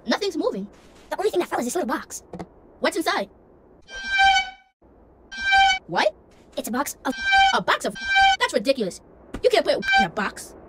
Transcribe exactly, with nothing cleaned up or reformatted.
Nothing's moving. The only thing that fell is this little box. What's inside? What? It's a box of... A box of... That's ridiculous. You can't put in a box.